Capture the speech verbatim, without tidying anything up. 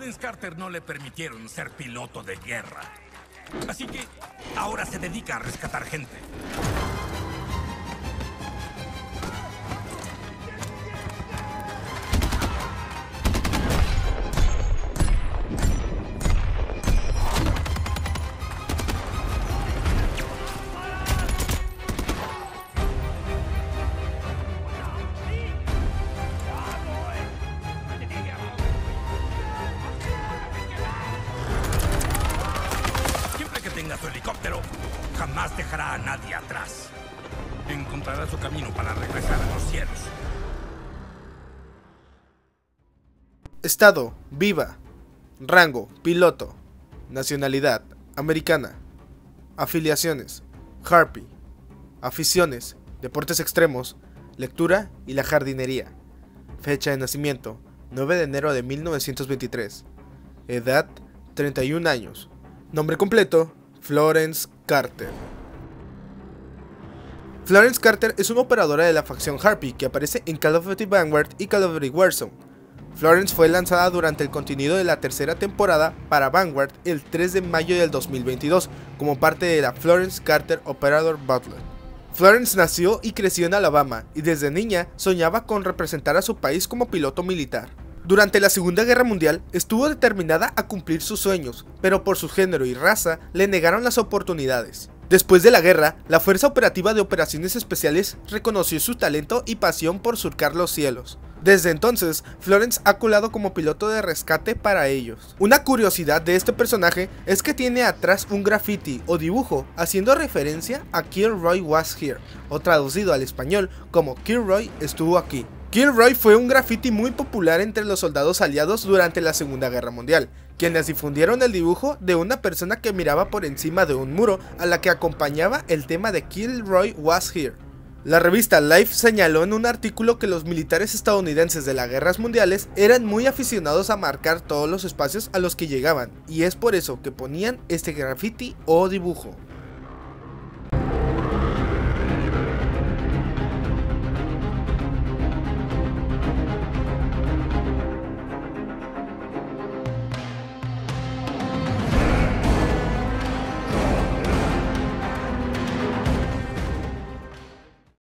Florence Carter no le permitieron ser piloto de guerra. Así que ahora se dedica a rescatar gente. Su helicóptero jamás dejará a nadie atrás. Encontrará su camino para regresar a los cielos. Estado: Viva. Rango: piloto. Nacionalidad: americana. Afiliaciones: Harpy. Aficiones: deportes extremos, lectura y la jardinería. Fecha de nacimiento: nueve de enero de mil novecientos veintitrés. Edad: treinta y un años. Nombre completo: Florence Carter. Florence Carter es una operadora de la facción Harpy que aparece en Call of Duty Vanguard y Call of Duty Warzone. Florence fue lanzada durante el contenido de la tercera temporada para Vanguard el tres de mayo del dos mil veintidós como parte de la Florence Carter Operator Butler. Florence nació y creció en Alabama y desde niña soñaba con representar a su país como piloto militar. Durante la Segunda Guerra Mundial estuvo determinada a cumplir sus sueños, pero por su género y raza le negaron las oportunidades. Después de la guerra, la Fuerza Operativa de Operaciones Especiales reconoció su talento y pasión por surcar los cielos. Desde entonces, Florence ha colado como piloto de rescate para ellos. Una curiosidad de este personaje es que tiene atrás un graffiti o dibujo haciendo referencia a Kilroy was here, o traducido al español como Kilroy estuvo aquí. Kilroy fue un graffiti muy popular entre los soldados aliados durante la Segunda Guerra Mundial, quienes difundieron el dibujo de una persona que miraba por encima de un muro a la que acompañaba el tema de Kilroy was here. La revista Life señaló en un artículo que los militares estadounidenses de las guerras mundiales eran muy aficionados a marcar todos los espacios a los que llegaban, y es por eso que ponían este graffiti o dibujo.